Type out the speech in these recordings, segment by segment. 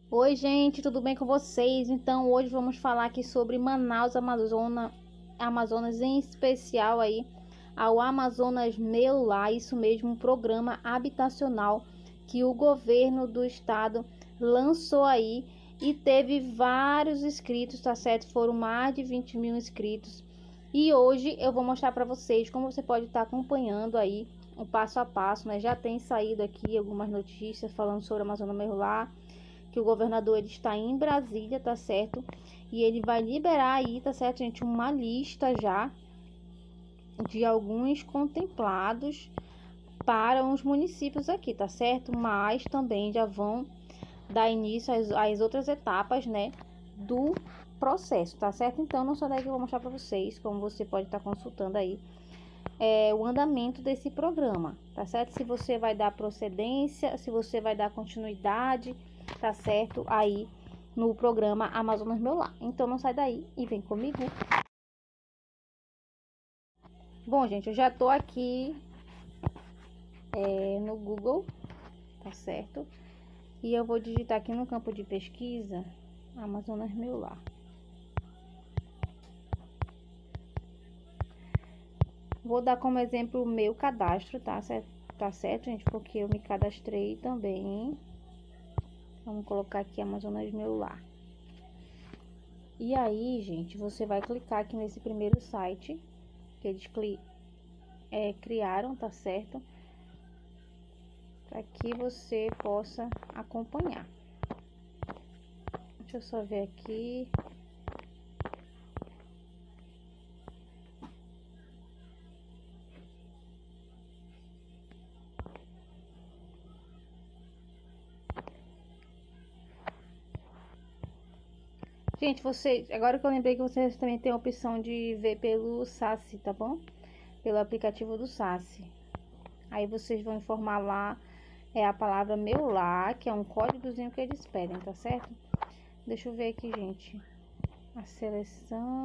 Oi, gente, tudo bem com vocês? Então, hoje vamos falar aqui sobre Manaus, Amazonas, em especial aí ao Amazonas Meu Lar, isso mesmo, um programa habitacional que o governo do estado lançou aí e teve vários inscritos, tá certo? Foram mais de 20 mil inscritos. E hoje eu vou mostrar para vocês como você pode estar acompanhando aí o passo a passo, né? Já tem saído aqui algumas notícias falando sobre o Amazonas Meu Lar, que o governador ele está em Brasília, tá certo? E ele vai liberar aí, tá certo, gente, uma lista já de alguns contemplados para os municípios aqui, tá certo? Mas também já vão dar início às outras etapas, né, do processo, tá certo? Então, não só daí que eu vou mostrar para vocês, como você pode estar consultando aí o andamento desse programa, tá certo? Se você vai dar procedência, se você vai dar continuidade, tá certo? Aí no programa Amazonas Meu Lar. Então não sai daí e vem comigo. Bom, gente, eu já tô aqui no Google, tá certo? E eu vou digitar aqui no campo de pesquisa Amazonas Meu Lar. Vou dar como exemplo o meu cadastro, tá certo? Tá certo, gente? Porque eu me cadastrei também. Vamos colocar aqui Amazonas Meu Lar. E aí, gente, você vai clicar aqui nesse primeiro site que eles criaram, tá certo? Para que você possa acompanhar. Deixa eu só ver aqui. Gente, agora que eu lembrei que vocês também tem a opção de ver pelo SASSI, tá bom? Pelo aplicativo do SASSI. Aí vocês vão informar lá a palavra Meu Lar, que é um códigozinho que eles pedem, tá certo? Deixa eu ver aqui, gente. A seleção.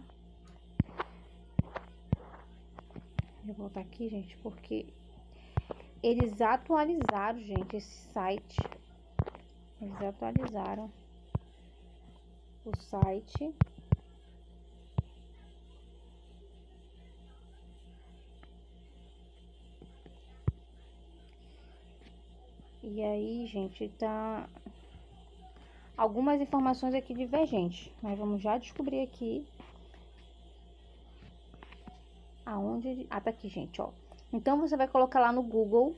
Vou voltar aqui, gente, porque eles atualizaram, gente, esse site. Eles atualizaram o site. E aí, gente, tá algumas informações aqui divergentes. Mas vamos já descobrir aqui aonde... Ah, tá aqui, gente, ó. Então, você vai colocar lá no Google.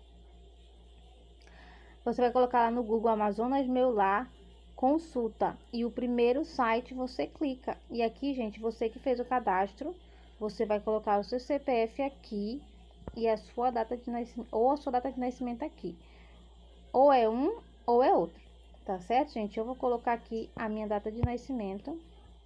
Você vai colocar lá no Google Amazonas Meu Lar, consulta. E o primeiro site você clica. E aqui, gente, você que fez o cadastro, você vai colocar o seu CPF aqui e a sua data de nascimento, ou a sua data de nascimento aqui. Ou é um ou é outro. Tá certo, gente? Eu vou colocar aqui a minha data de nascimento.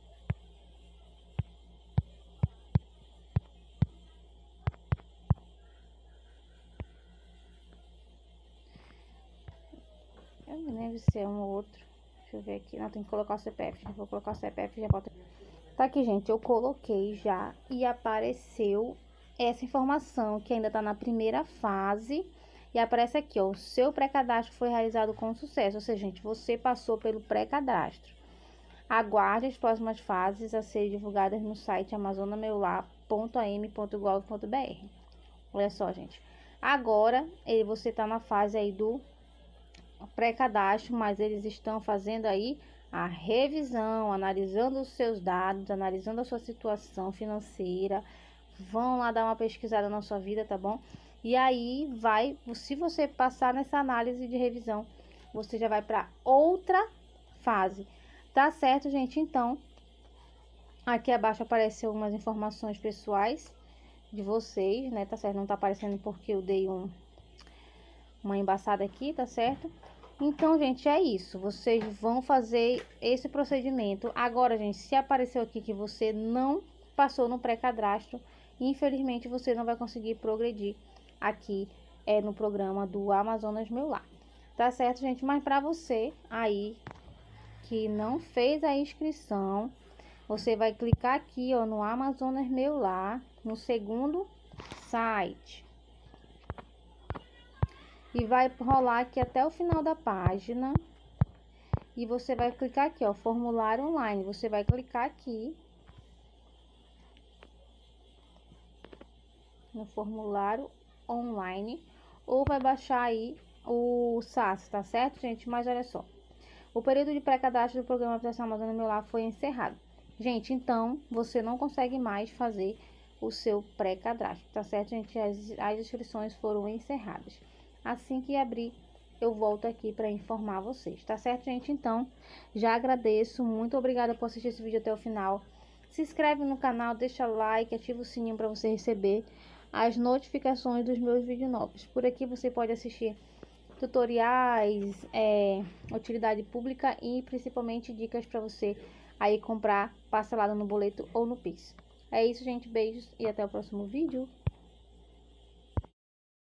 Eu não lembro se é um ou outro. Deixa eu ver aqui. Não, tem que colocar o CPF. Vou colocar o CPF e já volto. Tá aqui, gente. Eu coloquei já e apareceu essa informação que ainda tá na primeira fase. E aparece aqui, ó. O seu pré-cadastro foi realizado com sucesso. Ou seja, gente, você passou pelo pré-cadastro. Aguarde as próximas fases a serem divulgadas no site amazonameular.am.gov.br. Olha só, gente. Agora, você tá na fase aí do pré-cadastro, mas eles estão fazendo aí a revisão, analisando os seus dados, analisando a sua situação financeira. Vão lá dar uma pesquisada na sua vida, tá bom? E aí se você passar nessa análise de revisão, você já vai para outra fase. Tá certo, gente? Então, aqui abaixo apareceu algumas informações pessoais de vocês, né? Tá certo? Não tá aparecendo porque eu dei uma embaçada aqui, tá certo? Então, gente, é isso. Vocês vão fazer esse procedimento. Agora, gente, se apareceu aqui que você não passou no pré-cadastro, infelizmente você não vai conseguir progredir aqui no programa do Amazonas Meu Lar. Tá certo, gente? Mas para você aí que não fez a inscrição, você vai clicar aqui, ó, no Amazonas Meu Lar, no segundo site. E vai rolar aqui até o final da página. e você vai clicar aqui, ó, formulário online. Você vai clicar aqui no formulário online ou vai baixar aí o SAS, tá certo, gente? Mas olha só, o período de pré-cadastro do programa Habitação Amazônia Meu Lar foi encerrado. Gente, então você não consegue mais fazer o seu pré-cadastro, tá certo, gente? As inscrições foram encerradas. Assim que abrir, eu volto aqui para informar vocês, tá certo, gente? Então, já agradeço, muito obrigada por assistir esse vídeo até o final. Se inscreve no canal, deixa like, ativa o sininho para você receber as notificações dos meus vídeos novos. Por aqui você pode assistir tutoriais, utilidade pública e principalmente dicas para você aí comprar parcelado no boleto ou no Pix. É isso, gente. Beijos e até o próximo vídeo.